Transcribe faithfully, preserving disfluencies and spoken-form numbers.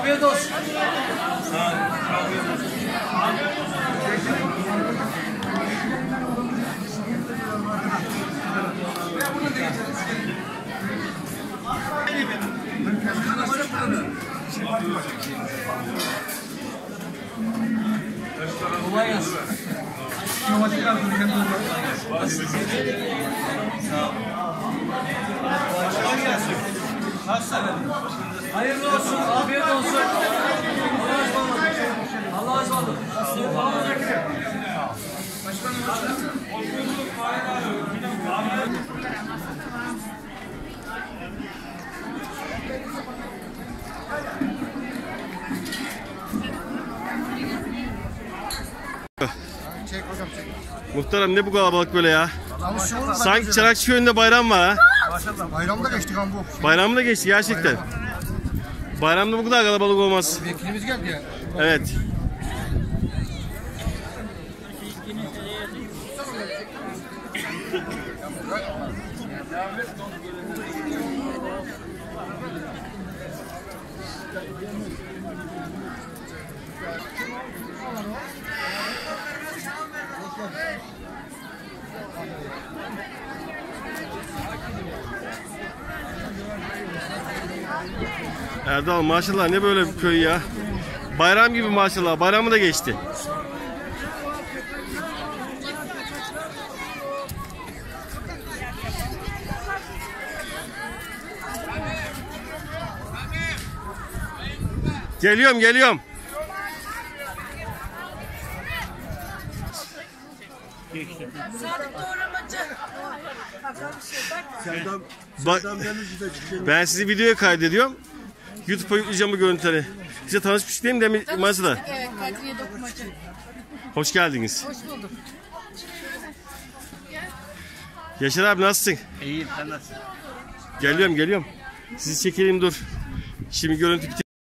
Afiyet olsun. Kolay gelsin. Hayırlı olsun, afiyet olsun. Allah'a ısmarladık. Allah'a ısmarladık. Başkanım, başkanım. Hoş bulduk. Çek hocam çek. Muhtarım ne bu kalabalık böyle ya? Sanki Çırakçı köyünde bayram var ha? Bayramda geçtik lan bu. Bayram da geçti gerçekten. Bayramda bu kadar kalabalık olmaz. Vekilimiz geldi ya. Evet. Erdal maşallah ne böyle bir köy ya. Bayram gibi maşallah. Bayramı da geçti. Geliyorum geliyorum. Sadık doğramacı. Bak, ben sizi videoya kaydediyorum. YouTube'a yükleyeceğim bu görüntüleri. Size tanışmış değil mi demin masada? Evet, Kadriye Dokumacı. Hoş geldiniz. Hoş bulduk. Yaşar abi nasılsın? İyiyim, sen nasılsın? Geliyorum geliyorum. Sizi çekelim dur. Şimdi görüntü bitir.